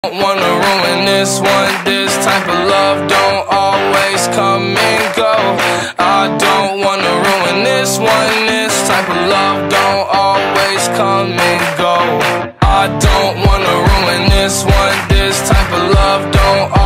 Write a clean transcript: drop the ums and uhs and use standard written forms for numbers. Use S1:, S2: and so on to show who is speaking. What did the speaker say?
S1: Don't wanna ruin this one. This type of love don't always come and go. I don't wanna ruin this one. This type of love don't always come and go. I don't wanna ruin this one. This type of love don't